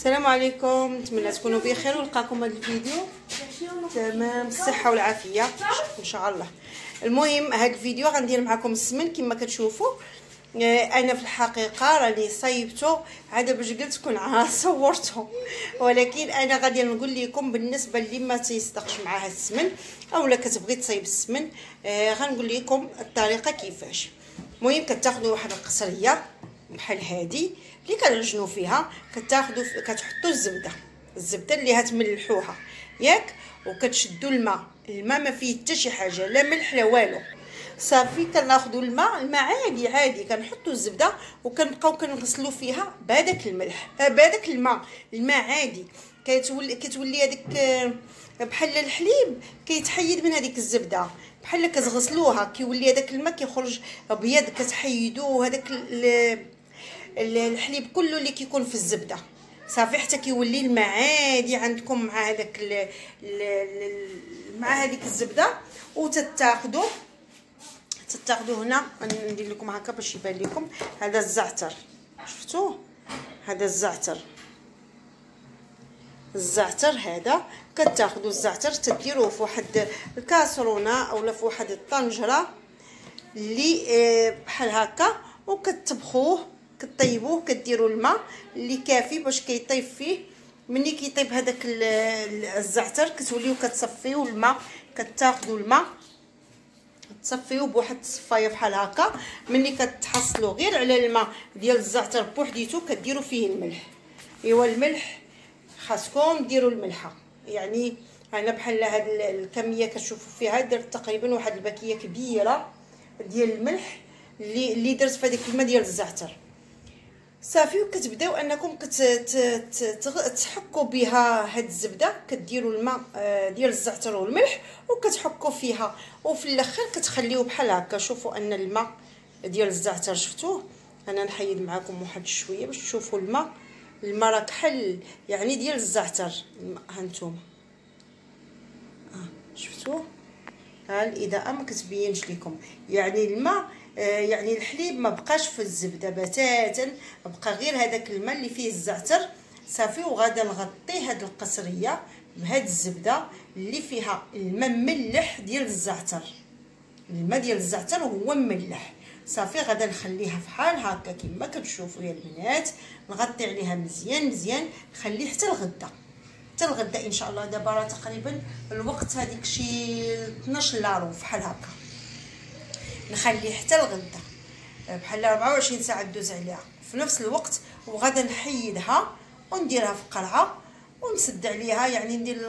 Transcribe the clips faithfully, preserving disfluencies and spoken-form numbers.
السلام عليكم، نتمنى تكونوا بخير ونلقاكم هذا الفيديو تمام بالصحه والعافيه ان شاء الله. المهم هذا الفيديو غندير معكم السمن كما كتشوفوا. انا في الحقيقه راني صايبته عاد باش قلت كون صورته، ولكن انا غادي نقول لكم بالنسبه اللي ما تيصدقش معها السمن اولا كتبغي تصايب السمن، آه غنقول لكم الطريقه كيفاش. المهم كتاخذوا واحد القصريه بحال هذه اللي كنعجنوا فيها، كتاخذوا كتحطوا الزبده الزبده اللي هتملحوها ياك، وكتشدوا الماء الماء ما فيه حتى شي حاجه، لا ملح لا والو، صافي. كناخذوا الماء الماء عادي عادي، كنحطوا الزبده وكنبقاو كنغسلوا فيها بهذاك الملح بهذاك الماء الماء عادي. كتولي كتولي هذيك بحال الحليب كيتحيد من هذيك الزبده، بحال كتغسلوها كيولي هذاك الماء كيخرج ابيض، كتحيدوه هذاك الحليب كله اللي كيكون في الزبده صافي، حتى كيولي الماء عادي عندكم مع هذاك مع هذيك الزبده. وتتاخذوا تتاخذوا هنا ندير لكم هكا باش يبان لكم، هذا الزعتر شفتوه، هذا الزعتر الزعتر هذا كتاخذوا الزعتر تديروه في واحد الكاسرونه اولا في واحد الطنجره اللي بحال هكا، وكتطبخوه كطيبوه، كديروا الماء اللي كافي باش كيطيب فيه. ملي كيطيب هذاك الزعتر كتوليو كتصفيو الماء، كتاخذوا الماء تصفيوه بواحد الصفايه بحال هكا. ملي كتحصلوا غير على الماء ديال الزعتر بوحديتو كديروا فيه الملح. ايوا الملح خاصكم ديروا الملحه، يعني انا بحال هاد الكميه كتشوفوا فيها درت تقريبا واحد الباكيه كبيره ديال الملح اللي اللي درت في هذيك الماء ديال الزعتر صافي. وكتبداو انكم كتحكوا بها هاد الزبده، كديروا الماء ديال الزعتر والملح وكتحكوا فيها، وفي الاخر كتخليوه بحال هكا. شوفوا ان الماء ديال الزعتر شفتوه، انا نحيد معكم واحد شويه باش تشوفوا الماء الماء راه كحل يعني ديال الزعتر. ها نتوما اه شفتوه، ها الاضاءه ما كتبينش لكم، يعني الماء آه يعني الحليب ما بقاش في الزبده بتاتا، بقى غير هذاك الماء اللي فيه الزعتر صافي. وغادا نغطي هاد القصريه بهاد الزبده اللي فيها الماء مملح ديال الزعتر، الماء ديال الزعتر هو مملح صافي. غادا نخليها فحال هكا كما كتشوفوا يا البنات، نغطي عليها مزيان مزيان، نخليه حتى الغدا حتى الغدا ان شاء الله. دابا راه تقريبا الوقت هذيك شي اثناش لارو فحال هكا، نخليه حتى الغدا بحال أربعة وعشرين ساعه دوز عليها في نفس الوقت. وغادا نحيدها ونديرها في قرعه ونسد عليها، يعني ندير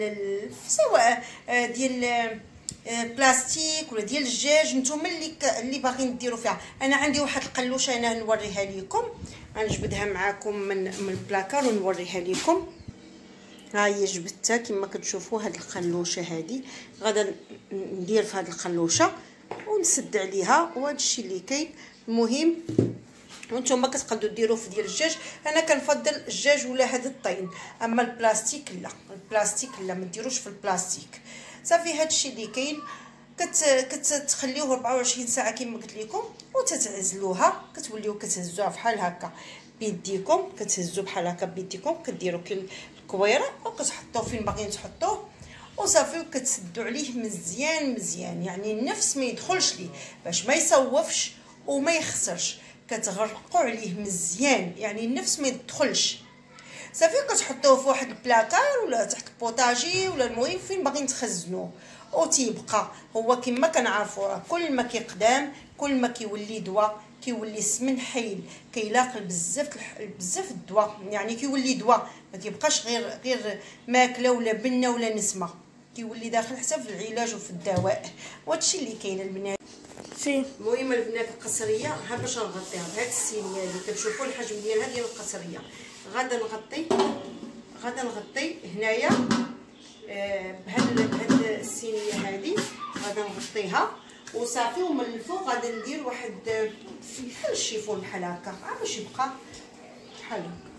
سواء ديال بلاستيك ولا ديال الدجاج، نتوما اللي اللي باغيين ديروا فيها. انا عندي واحد القلوشه انا نوريها لكم، غنجبدها معاكم من من البلاكار ونوريها لكم. ها هي جبدتها كما كتشوفوا، هاد القلوشه هذه غادا ندير في هاد القلوشه ونسد عليها، وهذا الشيء اللي كاين. المهم وانتم كتقدروا ديروه في ديال الدجاج، انا كنفضل الدجاج ولا هذا الطين، اما البلاستيك لا، البلاستيك لا ما ديروش في البلاستيك صافي. هذا الشيء اللي كاين كت كتخليوه أربعة وعشرين ساعه كما قلت لكم، وتتعزلوها كتوليو كتهزوها بحال هكا بيديكم، كتهزوا بحال هكا بيديكم، كديروا الكويره وكتحطوه فين باغيين تحطوه وصافي. وكتسدوا عليه مزيان مزيان، يعني النفس ما يدخلش ليه باش ما يصوفش وما يخسرش، كتغرقوا عليه مزيان يعني النفس ما يدخلش صافي. كتحطوه في واحد البلاكار ولا تحت البوطاجي ولا المهم فين باغيين تخزنوه، وتيبقى هو كما كنعرفوا كل ما كيقدام كل ما كيولي دواء، كيولي السمن حيل، كيلاقي بزاف بزاف الدواء، يعني كيولي دواء ما كيبقاش غير غير ماكله ولا بنه ولا نسمه، كيولي داخل حتى في العلاج وفي الدواء. وهادشي اللي كاين البنات فين. المهم البنات القصريه ها باش نغطيها بهاد الصينيه اللي كتشوفوا الحجم ديالها ديال القصريه. غادا نغطي غادا نغطي هنايا آه بهاد بهاد الصينيه هذه غادا نغطيها وصافي. ومن الفوق غادا ندير واحد بحال الشيفون بحال هكا باش يبقى بحال هكا.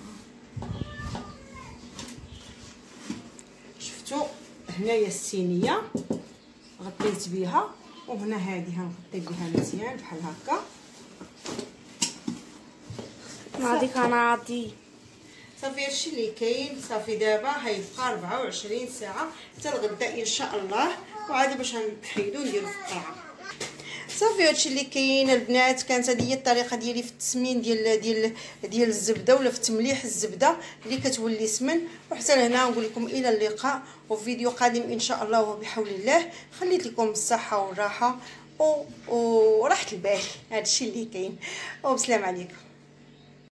شفتوا هنايا الصينيه غطيت بها، وهنا هذه غنغطي بها مزيان بحال هكا. نعطيك انا عطي صافي هادشي اللي كاين. صافي دابا غيبقى أربعة وعشرين ساعه حتى الغداء ان شاء الله، وعاد باش غنحيدو نديرو في القرعه. صافي هادشي اللي كاين البنات. كانت هذه هي الطريقه ديالي في التسمين ديال ديال ديال الزبده ولا في تمليح الزبده اللي كتولي سمن. وحتى لهنا نقول لكم الى اللقاء وفي فيديو قادم ان شاء الله وبحول الله. خليت لكم الصحه والراحه وراحه البال. هادشي اللي كاين، وبسلام عليكم.